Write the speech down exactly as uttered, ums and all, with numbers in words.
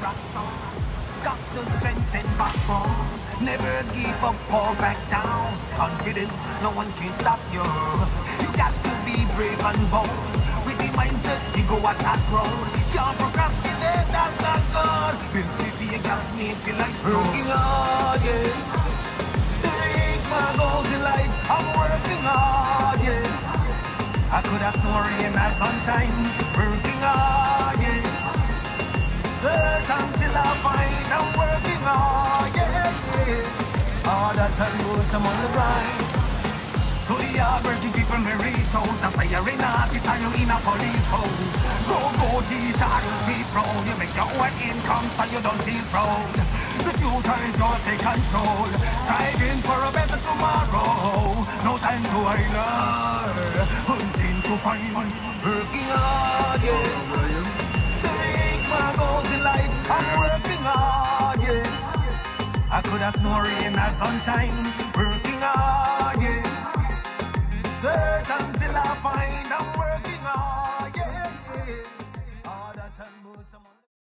rock star. Got the strength and backbone. Never give up or back down. Confident, no one can stop you. You got to be brave and bold. With the mindset, you go attack road. Can't procrastinate, that's not good. Build swiftly and just make your life working hard, yeah. To reach my goals in life, I'm working hard, yeah. I could have no rain or sunshine, working hard, yeah. Search until I find I'm working hard, yeah, yeah. All that I know I'm on the grind. To the hard-working people me reach out. That's why you're in office and you're in a police house. Go, go, teacher, you be proud. You make your own income so you don't feel proud. The future is yours, take control. Striving for a better tomorrow. No time to idle. Hunting to find. Working hard, yeah. To reach my goals in life, I'm working hard, yeah. I could have no rain or sunshine.